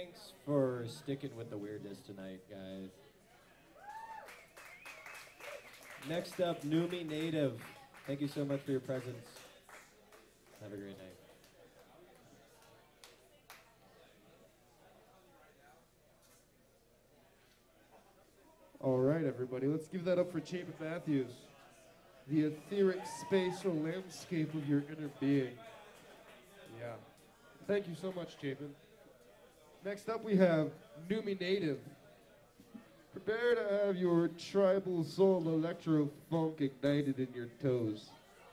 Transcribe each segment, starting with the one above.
Thanks for sticking with the weirdness tonight, guys. Next up, Numi Native. Thank you so much for your presence. Have a great night. All right, everybody, let's give that up for Chapin Matthews. The etheric spatial landscape of your inner being. Yeah. Thank you so much, Chapin. Next up, we have Numi Native. Prepare to have your tribal soul electro funk ignited in your toes.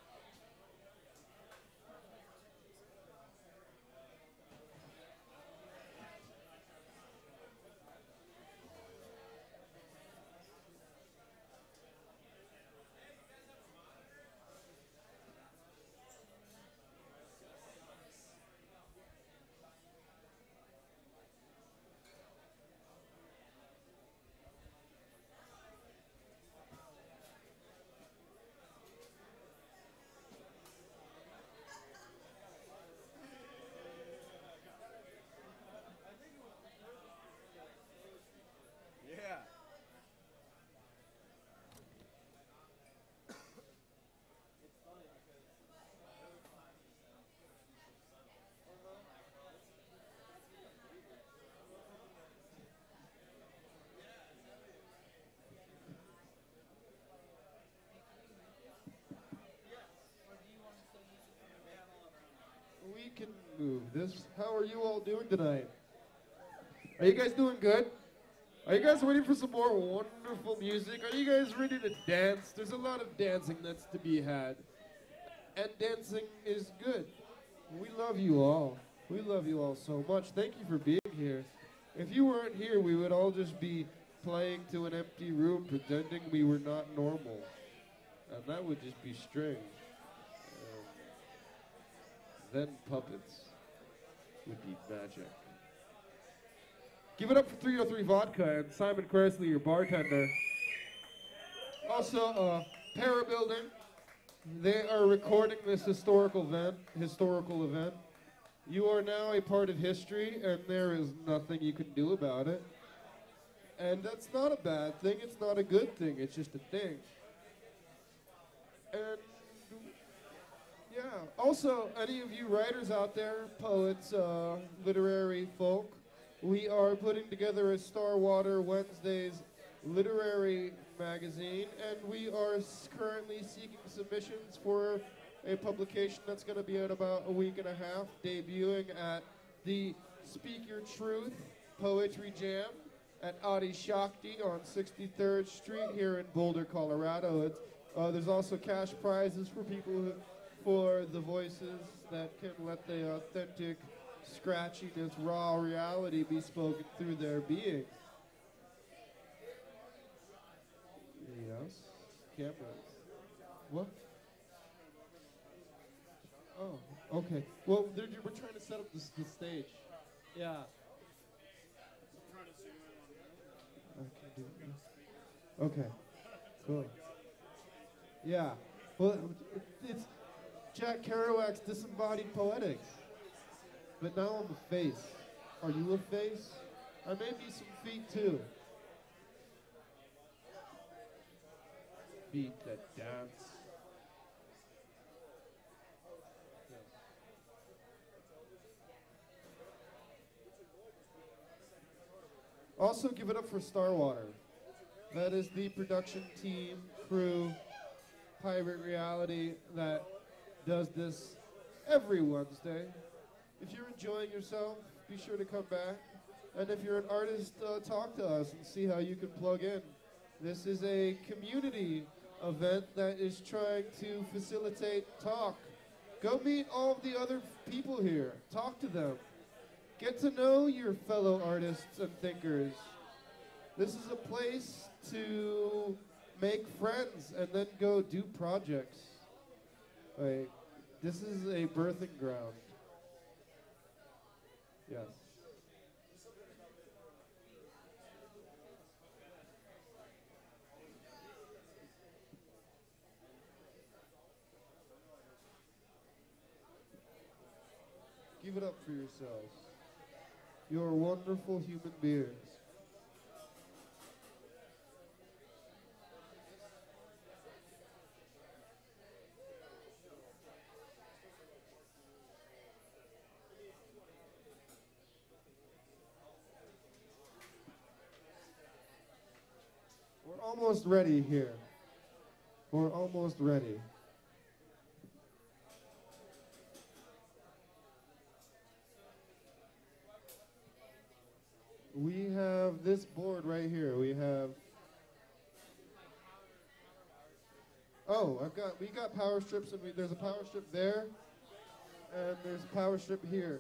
We can move this. How are you all doing tonight? Are you guys doing good? Are you guys ready for some more wonderful music? Are you guys ready to dance? There's a lot of dancing that's to be had. And dancing is good. We love you all. We love you all so much. Thank you for being here. If you weren't here, we would all just be playing to an empty room pretending we were not normal. And that would just be strange. Then puppets would be magic. Give it up for 303 Vodka and Simon Cressley, your bartender. Also, Parabuilding. They are recording this historical event. You are now a part of history, and there is nothing you can do about it. And that's not a bad thing. It's not a good thing. It's just a thing. And yeah. Also, any of you writers out there, poets, literary folk, we are putting together a Starwater Wednesdays literary magazine, and we are currently seeking submissions for a publication that's going to be out about a week and a half, debuting at the Speak Your Truth Poetry Jam at Adi Shakti on 63rd Street here in Boulder, Colorado. There's also cash prizes for people for the voices that can let the authentic scratchiness, raw reality be spoken through their being. Yes. Cameras. What? Oh, okay. Well, we're trying to set up the stage. Yeah. I can do it. Okay. Cool. Yeah. Well, it's Jack Kerouac's disembodied poetics. But now I'm a face. Are you a face? I may be some feet too. Feet that dance. Also, give it up for Starwater. That is the production team, crew, Pirate Reality that does this every Wednesday. If you're enjoying yourself, be sure to come back. And if you're an artist, talk to us and see how you can plug in. This is a community event that is trying to facilitate talk. Go meet all the other people here. Talk to them. Get to know your fellow artists and thinkers. This is a place to make friends and then go do projects. Like, this is a birthing ground. Yes. Give it up for yourselves. You're wonderful human beings. We're almost ready here. We're almost ready. We have this board right here. We have. Oh, we got power strips, and there's a power strip there, and there's a power strip here.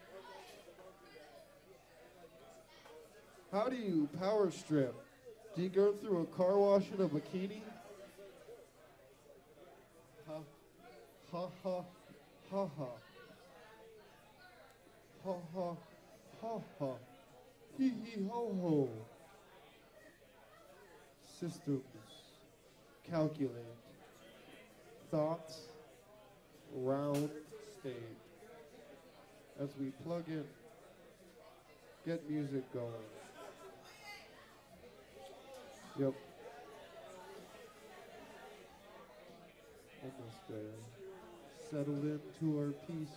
How do you power strip? Do you go through a car wash in a bikini? Ha, ha, ha, ha, ha. Ha, ha, ha, ha. Hee hee ho ho. Systems. Calculate. Thoughts. Round state. As we plug in. Get music going. Yep. Almost there. Settled into our piece.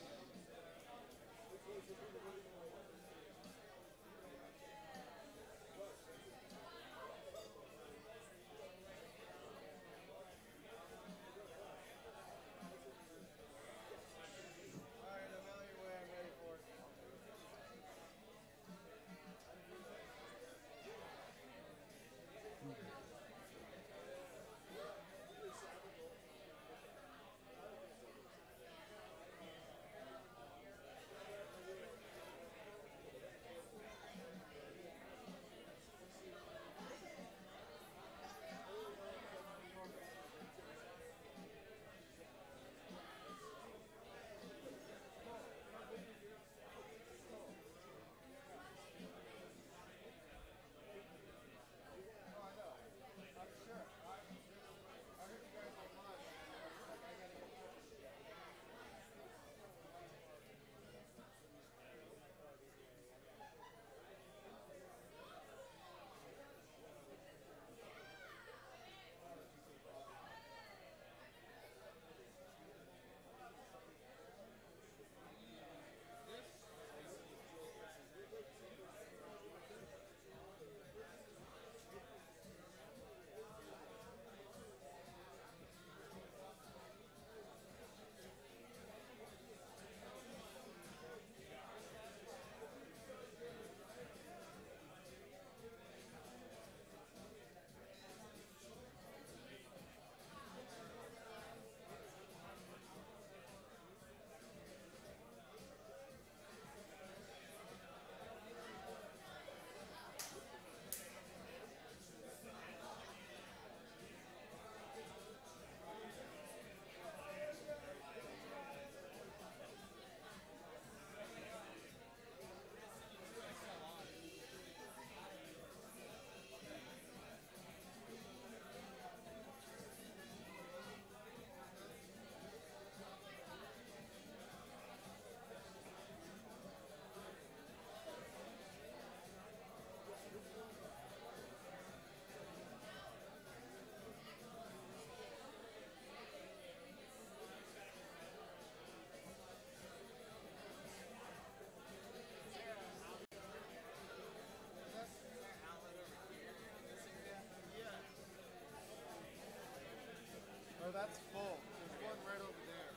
Oh, that's full. There's one right over there.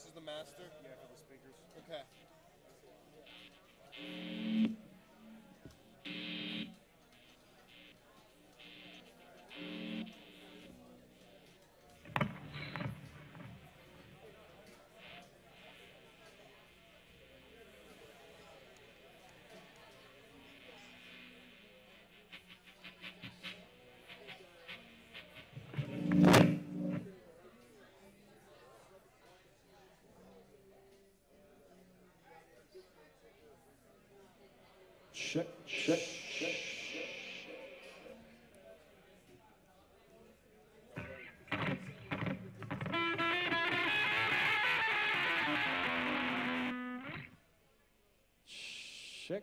is the master? Yeah, for the speakers. Okay. Check, check, check. Check.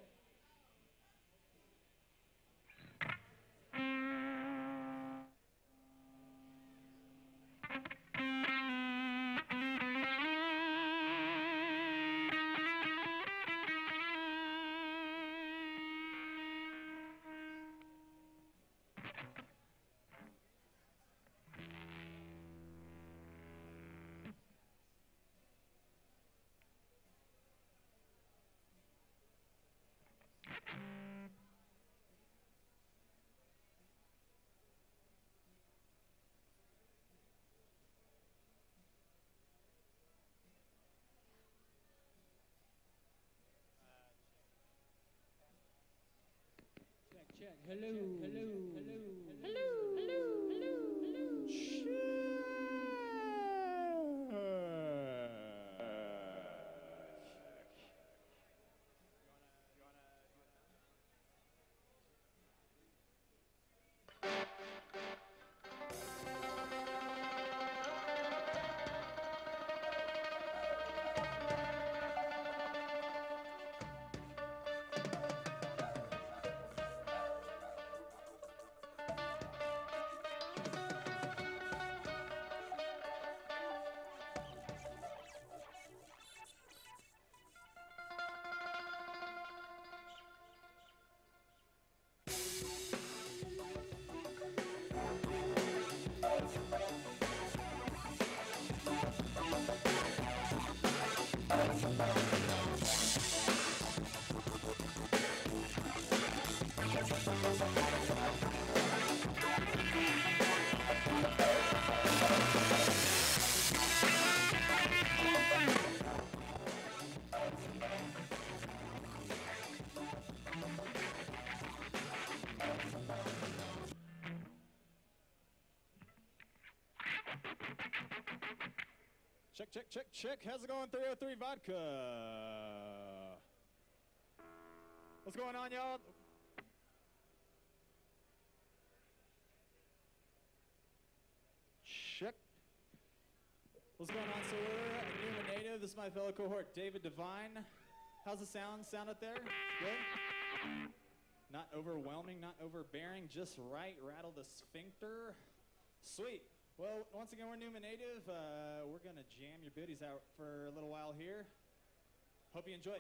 Check. Hello. Hello. Hello. Hello. Check. How's it going, 303 Vodka? What's going on, y'all? Check. What's going on, sir? New and native. This is my fellow cohort, David Devine. How's the sound out there? Good? Not overwhelming, not overbearing, just right. Rattle the sphincter. Sweet. Well, once again, we're Newman Native. We're going to jam your booties out for a little while here. Hope you enjoy it.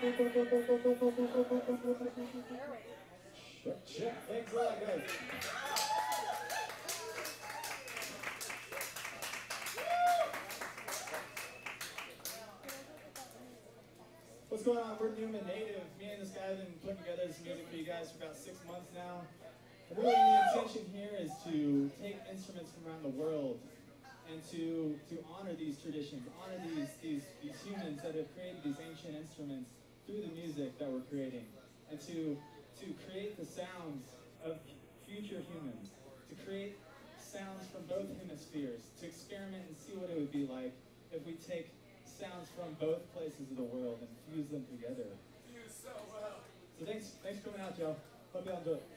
Check. Thanks a lot, guys. What's going on? We're Newman Native. Me and this guy have been putting together this music for you guys for about 6 months now. And really the intention here is to take instruments from around the world and to honor these traditions, honor these humans that have created these ancient instruments through the music that we're creating, and to create the sounds of future humans, to create sounds from both hemispheres, to experiment and see what it would be like if we take sounds from both places of the world and fuse them together. So thanks for coming out, Joe. Hope y'all enjoy it.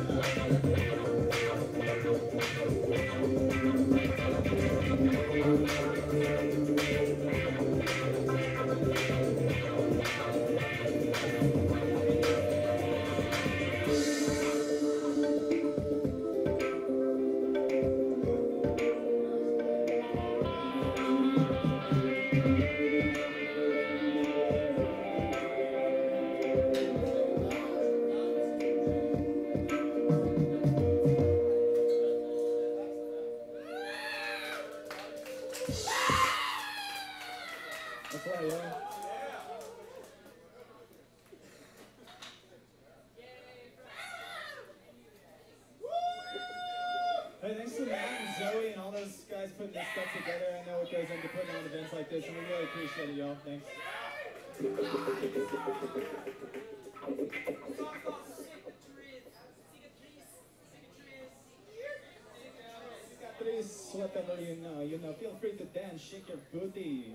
That's right, yeah. Hey, thanks to Matt and Zoe and all those guys putting this stuff together. I know it goes into putting on events like this, and we really appreciate it, y'all. Thanks. Cicatriz, whatever you know, feel free to dance, shake your booty.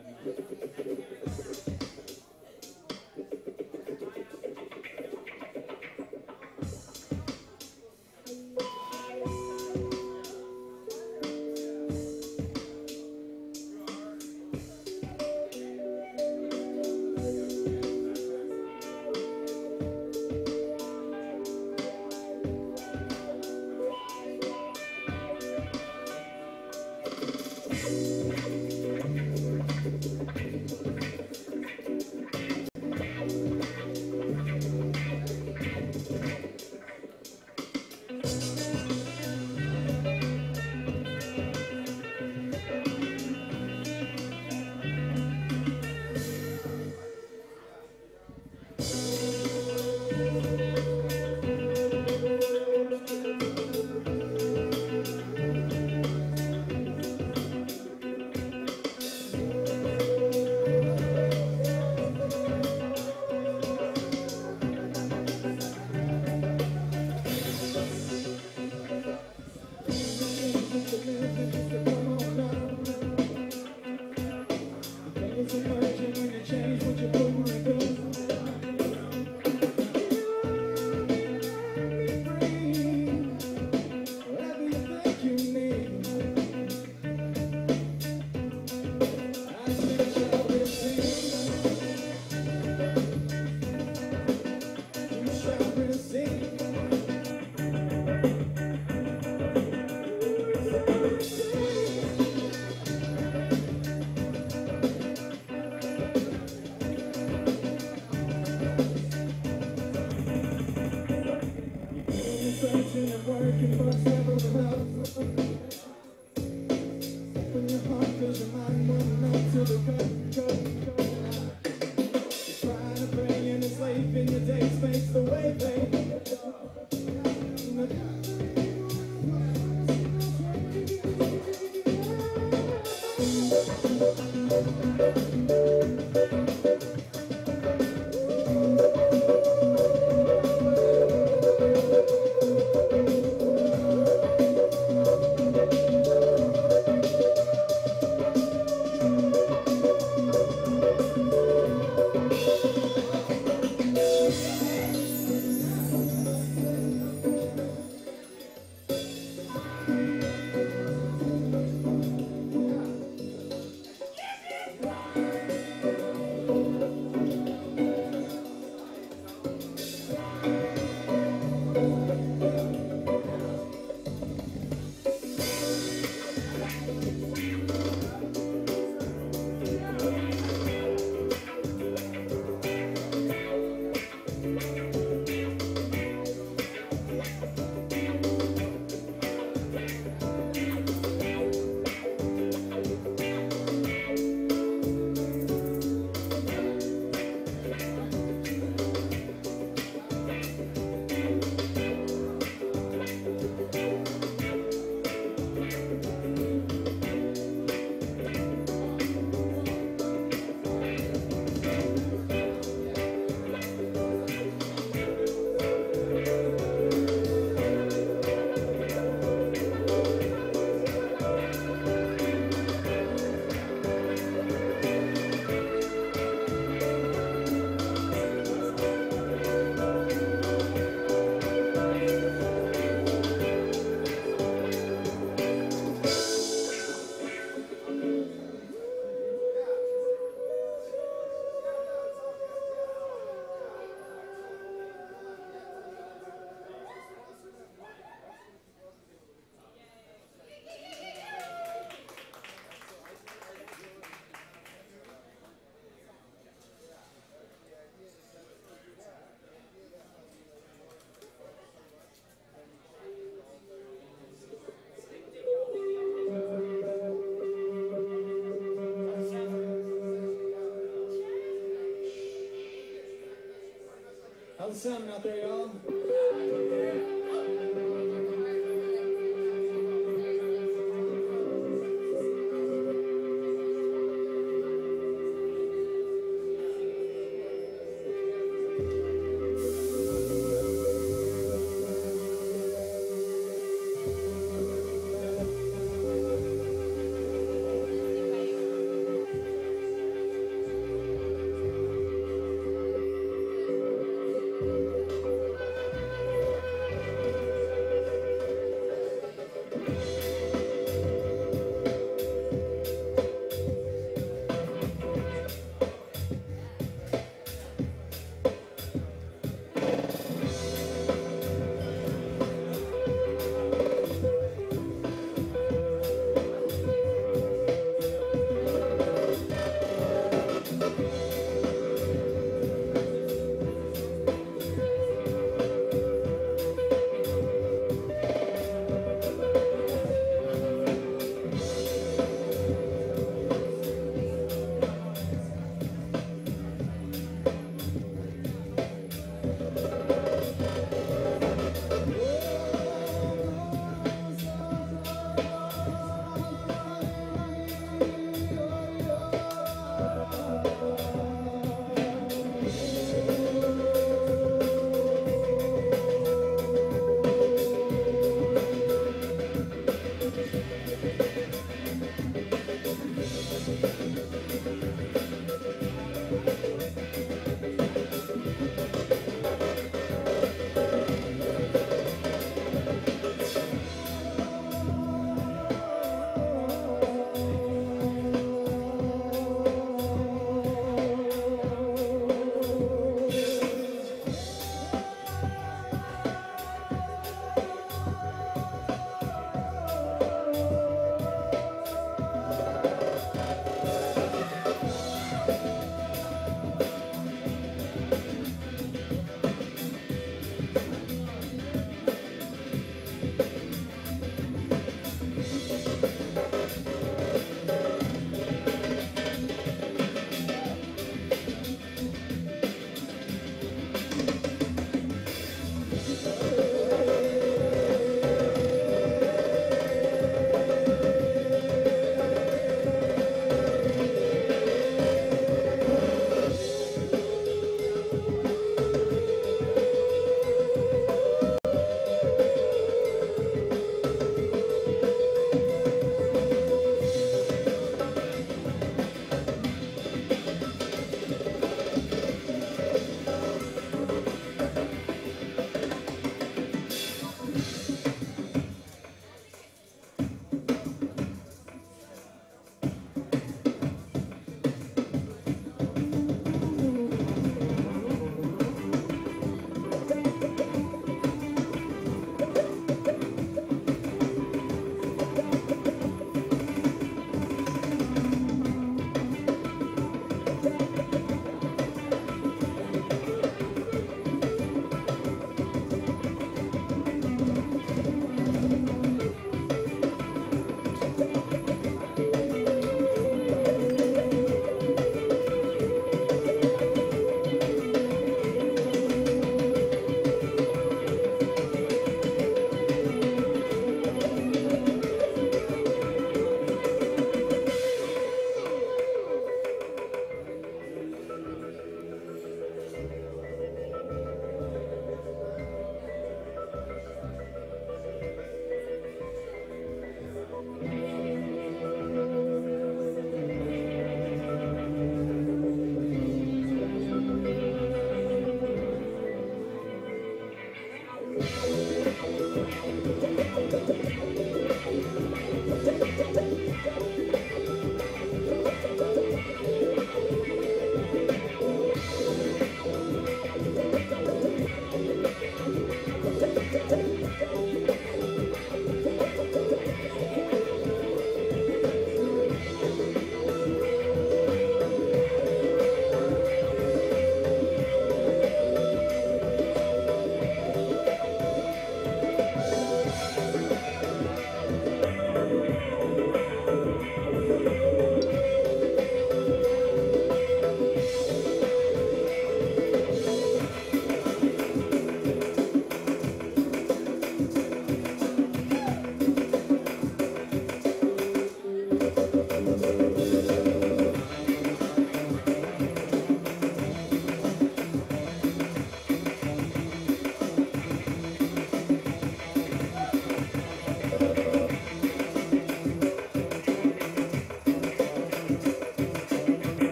sounding out there, y'all?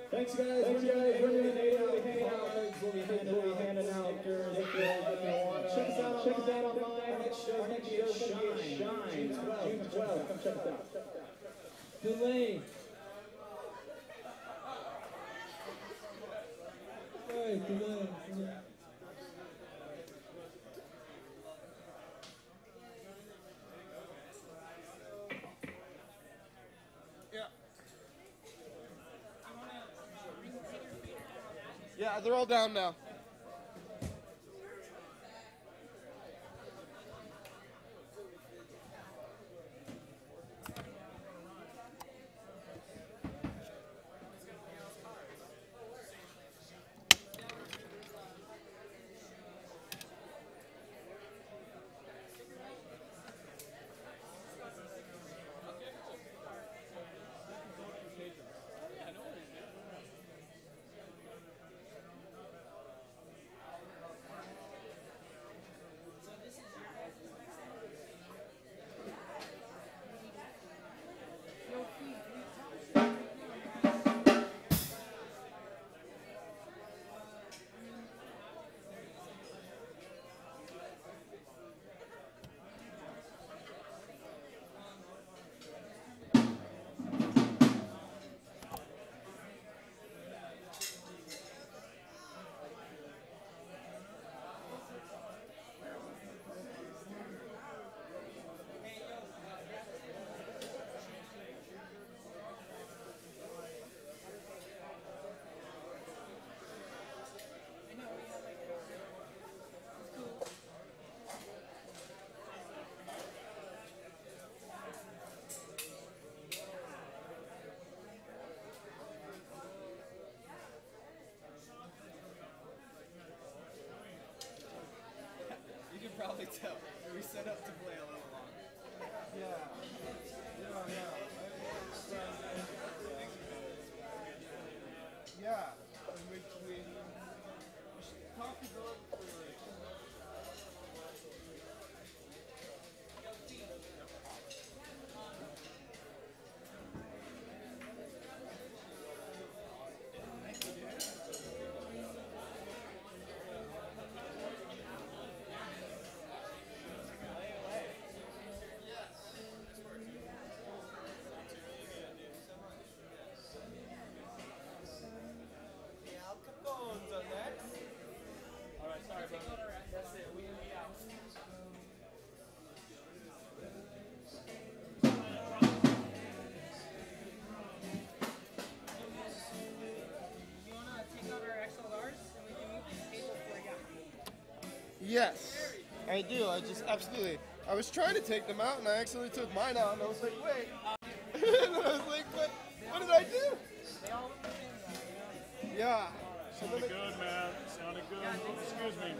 Thanks, guys. We're going to hang out. We'll be handing out stickers if you want. Check us out online. Next show's going to be at Shine. June 12th. Come check us out. Delay. Hey, delay. Yeah, they're all down now. Probably tell. We set up to play a little longer. Yeah. We talked about Yes, I do. I just absolutely. I was trying to take them out, and I accidentally took mine out, and I was like, wait. And I was like, what did I do? Yeah. So Sounded good, man. Sounded good. Excuse me.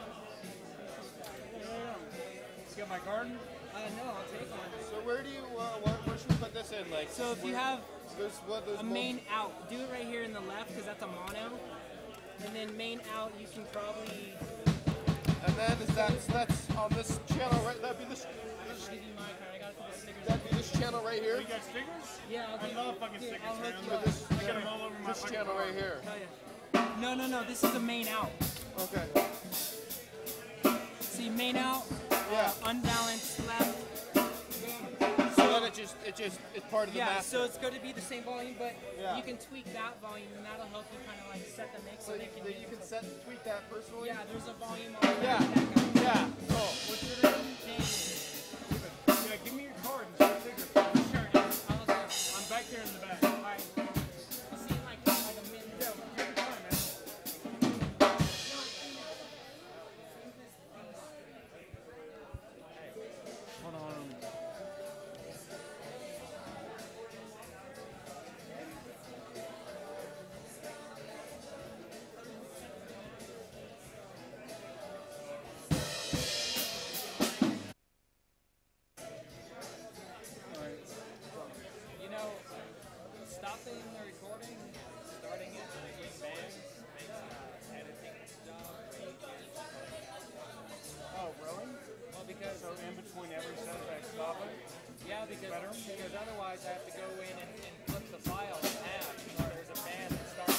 You got my garden? No, I'll take one. So where do you, where should we put this in? Like, So if you have there's a main out, do it right here in the left because that's a mono. And then main out, you can probably... And then that's on this channel, right? That'd be this. Give you my card. I got to put the stickers. That'd be this channel right here. You got stickers? Yeah, I'll I do- love fucking here, stickers, I'll hook man. you up. This, I got them all over my this fucking channel car. right here. Oh, yeah. No, this is a main out. Okay. See, main out, Yeah. unbalanced left. So then it's part of the Yeah, master. so it's going to be the same volume, but Yeah. you can tweak that volume, and that'll help you kind of like set the mix So they can you can set tweak that personally. Yeah, there's a volume on Yeah. that guy. Yeah. Cool. What's your name? Yeah, give me your card and some stickers. Sure, I'll go. I'm back there in the back. All right. I'll see you in like a minute. Yeah, take your time, man. Hold on. You know, stopping the recording, starting it between bands makes editing job way easier. Oh, really? Well, because So in between every set, I stop it? yeah, because otherwise I have to go in and flip the file in half. If there's a band that starts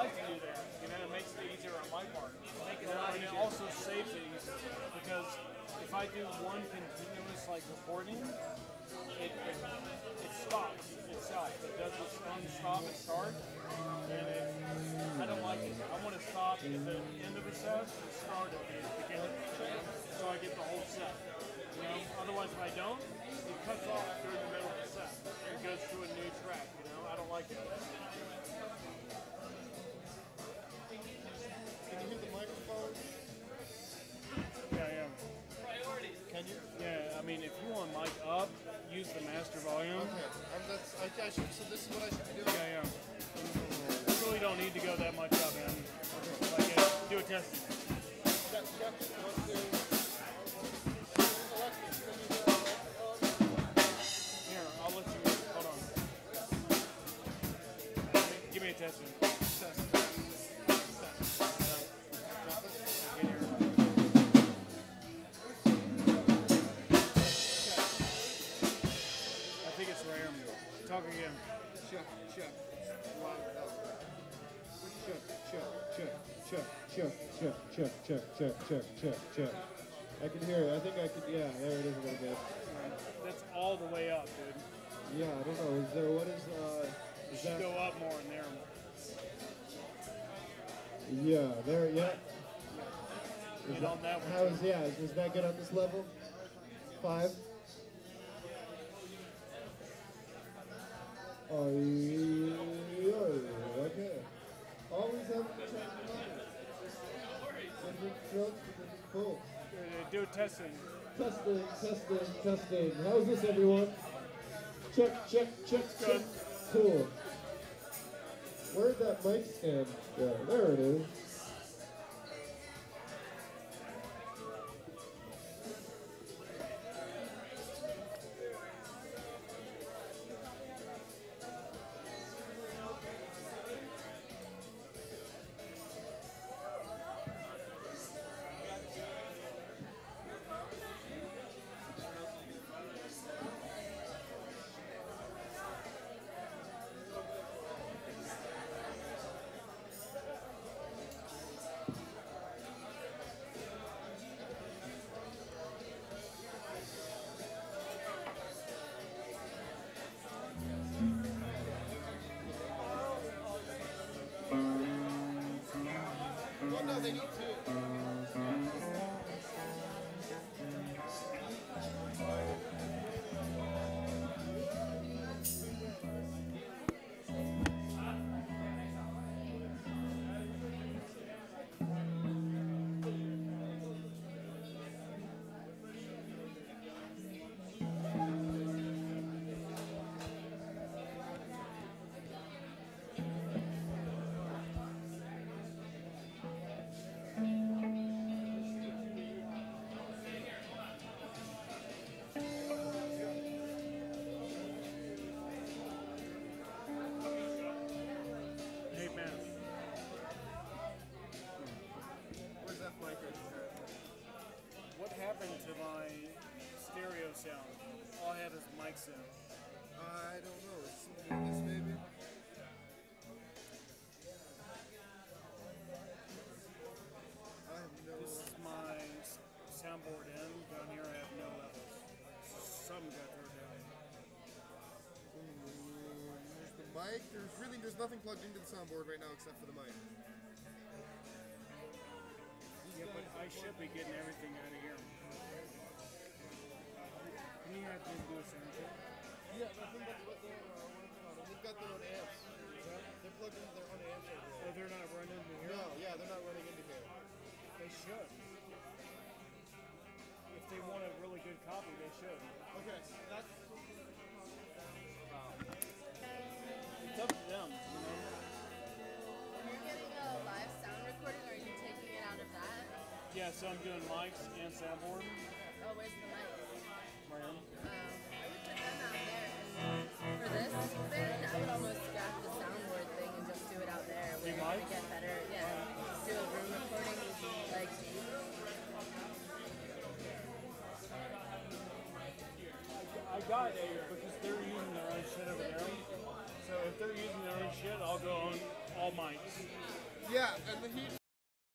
like to do that. You know, it makes it easier on my part. And it also saves it easier because if I do one continuous like recording, it stops itself. It does its own stop and start, and I don't like it. I want to stop at the end of a set and start at the beginning, so I get the whole set. You know, otherwise if I don't, it cuts off during the middle of the set. It goes to a new track. You know, I don't like it. Can you hear the microphone? Yeah. Can you? Yeah, I mean, if you want mic up, use the master volume. Okay. So this is what I should be doing. Yeah. You really don't need to go that much up, man. Like, do a test. Check. Let's do. Alexis, can you Here, I'll let you. Hold on. Give me a test. I think it's rare. Talk again. Check. Check. I can hear it. I think I can. Yeah, there it is a little bit. That's all the way up, dude. Yeah, I don't know. Is there what is You is should that? go up more in there. Yeah, there. Yeah. And on that one. How is is that good on this level? 5. Oh, yeah, okay. Always have to check the line. Different strokes for different pulls. Do a testing. Testing. How's this, everyone? Check. Good. Cool. Where'd that mic stand go? There it is. Well, no, they need to. Hey, man. Where's that mic at? What happened to my stereo sound? All I had is mic sound. I don't know. It's something like this, maybe. I have no. This is my soundboard end. Down here I have no levels. Some got turned down. There's the mic. There's nothing plugged into the soundboard right now except for the mic. Yeah, but I should be getting everything out of here. Can you have them do a sound check? Yeah, I think that's what they're working on. They've got their own amps. They're plugged into their own amps over Oh, there. they're not running into here? No, yeah, they're not running into here. They should. If they want a really good copy, they should. Okay, that's. It's up to them, you know? When you're getting a live sound recording, are you taking it out of that? Yeah, so I'm doing mics and soundboard. Oh, where's the mic? Right here. I would put them out there. For this band, I would almost scrap the soundboard thing and just do it out there. Where you're gonna get better. Yeah, just do a room recording. Like, I got it because they're using their own shit over there. So So if they're using their own shit, I'll go on all mics. Yeah, and the huge